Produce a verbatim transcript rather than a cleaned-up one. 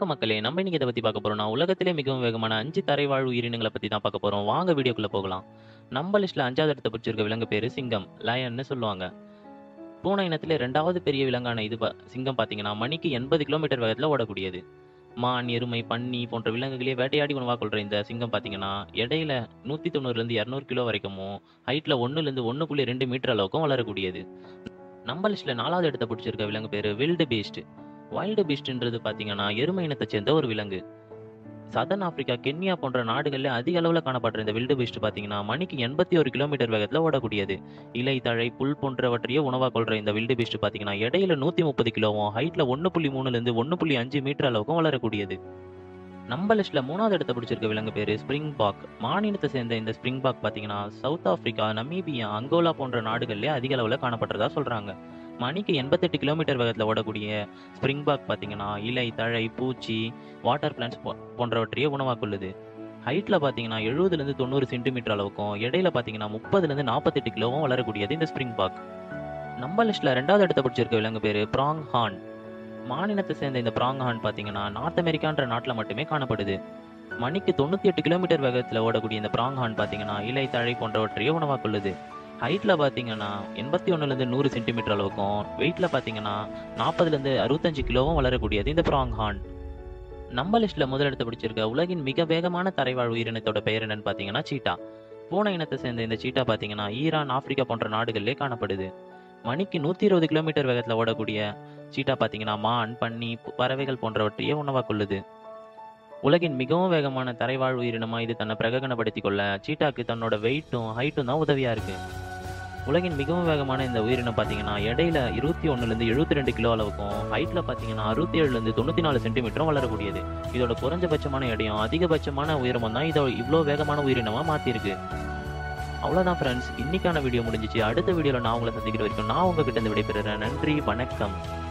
வணக்கம் மக்களே! நம்ம இன்னைக்கு எத பத்தி பார்க்க போறோம்னா, உலகத்திலே மிகவும் வேகமான ஐந்து தரைவாழ் உயிரினங்கள பத்தி தான் பார்க்க போறோம். வாங்க வீடியோக்குள்ள போகலாம். நம்ம லிஸ்ட்ல ஐந்தாவது இடத்த பிடிச்சிருக்க விலங்கு பேரு சிங்கம். லயன்னு சொல்லுவாங்க. பூனை இனத்திலே இரண்டாவது பெரிய விலங்கான இது ப சிங்கம் பார்த்தீங்கன்னா, மணிக்கு எண்பது கிலோமீட்டர் வேகத்தில ஓடக்கூடியது. மான், எருமை, பன்னி போன்ற விலங்குகளே வேட்டையாடி உணவா கொள்ற இந்த சிங்கம் பார்த்தீங்கன்னா, எடையில நூற்று தொண்ணூறு லிருந்து இருநூறு கிலோ வரைக்குமும், ஹைட்ல ஒன்று லிருந்து ஒன்று புள்ளி இரண்டு மீட்டர் அளவுக்கும் வளரக்கூடியது. நம்ம லிஸ்ட்ல நாலாவது இடத்த பிடிச்சிருக்க விலங்கு பேரு வில்டு பீஸ்ட். வைல்டு பீஸ்ட்ன்றது பார்த்தீங்கன்னா, எருமை இனத்தைச் சேர்ந்த ஒரு விலங்கு. சதர்ன் ஆப்பிரிக்கா, கென்யா போன்ற நாடுகள்ல அதிக அளவுல காணப்படுற இந்த வில்டு பீஸ்ட் பார்த்தீங்கன்னா, மணிக்கு எண்பத்தி ஒன்று கிலோமீட்டர் வேகத்துல ஓடக்கூடியது. இலை, தழை, புல் போன்றவற்றையே உணவா கொள்ற இந்த வில்டு பீஸ்ட் பார்த்தீங்கன்னா, எடையில நூற்று முப்பது கிலோவும், ஹைட்ல ஒன்று புள்ளி மூன்று லிருந்து ஒன்று புள்ளி ஐந்து மீட்டர் அளவுக்கும் வளரக்கூடியது. நம்ம லிஸ்ட்ல மூணாவது இடத்த பிடிச்சிருக்க விலங்கு பேரு ஸ்பிரிங் பாக். மானினத்தை சேர்ந்த இந்த ஸ்பிரிங் பாக் பார்த்தீங்கன்னா, சவுத் ஆப்பிரிக்கா, நமீபியா, அங்கோலா போன்ற நாடுகள்லயே அதிக அளவுல காணப்படுறதா சொல்றாங்க. மணிக்கு எண்பத்தி எட்டு கிலோமீட்டர் வேகத்தில் ஓடக்கூடிய ஸ்பிரிங் பாக் பார்த்தீங்கன்னா, இலை, தழை, பூச்சி, வாட்டர் பிளான்ட்ஸ் போன்றவற்றையே உணவாக கொள்ளுது. ஹைட்டில் பார்த்தீங்கன்னா எழுபதுலேருந்து தொண்ணூறு சென்டிமீட்டர் அளவுக்கும், இடையில பார்த்தீங்கன்னா முப்பதுலேருந்து நாற்பத்தெட்டு கிலோவும் வளரக்கூடியது இந்த ஸ்பிரிங் பாக். நம்ம லிஸ்ட்டில் ரெண்டாவது இடத்த பிடிச்சிருக்க விலங்கு பேர் ப்ராங் ஹார்ன். மாநிலத்தை சேர்ந்த இந்த ப்ராங் ஹார்ன் பார்த்தீங்கன்னா, நார்த் அமெரிக்கான்ற நாட்டில் மட்டுமே காணப்படுது. மணிக்கு தொண்ணூற்றி எட்டு கிலோமீட்டர் வேகத்தில் ஓடக்கூடிய இந்த ப்ராங் ஹார்ன் பார்த்தீங்கன்னா, இலை, தழை போன்றவற்றையே உணவாக கொள்ளுது. ஹைட்டில் பார்த்தீங்கன்னா எண்பத்தி ஒன்றுலேருந்து நூறு சென்டிமீட்டர் அளவுக்கும், வெயிட்டில் பார்த்தீங்கன்னா நாற்பதுலேருந்து அறுபத்தஞ்சு கிலோவும் வளரக்கூடியது இந்த ப்ராங் ஹார்ன். நம்ம லிஸ்ட்டில் முதலிடத்தை பிடிச்சிருக்க உலகின் மிக வேகமான தரைவாழ் உயிரினத்தோட பெயர் என்னன்னு பார்த்தீங்கன்னா சீட்டா. பூனை இனத்தை சேர்ந்த இந்த சீட்டா பார்த்தீங்கன்னா, ஈரான், ஆப்பிரிக்கா போன்ற நாடுகளிலே காணப்படுது. மணிக்கு நூற்றி இருபது கிலோமீட்டர் வேகத்தில் ஓடக்கூடிய சீட்டா பார்த்தீங்கன்னா, மான், பன்னி, பறவைகள் போன்றவற்றையே உணவாக கொள்ளுது. உலகின் மிகவும் வேகமான தரைவாழ் உயிரினமா இது தன்னை பிரகடனப்படுத்திக் கொள்ள சீட்டாக்கு தன்னோட வெயிட்டும் ஹைட்டும் தான் உதவியா இருக்கு. உலகின் மிகவும் வேகமான இந்த உயிரினம் பார்த்தீங்கன்னா, இடையில இருபத்தி ஒன்றுலேருந்து எழுபத்தி ரெண்டு கிலோ அளவுக்கும், ஹைட்ல பார்த்தீங்கன்னா அறுபத்தி ஏழுலேருந்து தொண்ணூற்றி நாலு சென்டிமீட்டரும் வளரக்கூடியது. இதோட குறைஞ்சபட்சமான எடையும் அதிகபட்சமான உயரமும் தான் இதை இவ்வளோ வேகமான உயிரினமாக மாற்றிருக்கு. அவ்வளோதான் ஃப்ரெண்ட்ஸ், இன்னைக்கான வீடியோ முடிஞ்சிச்சு. அடுத்த வீடியோவில் நான் உங்களை சந்திக்கிற வரைக்கும் நான் உங்ககிட்ட இருந்து விடைபெறுறேன். நன்றி, வணக்கம்.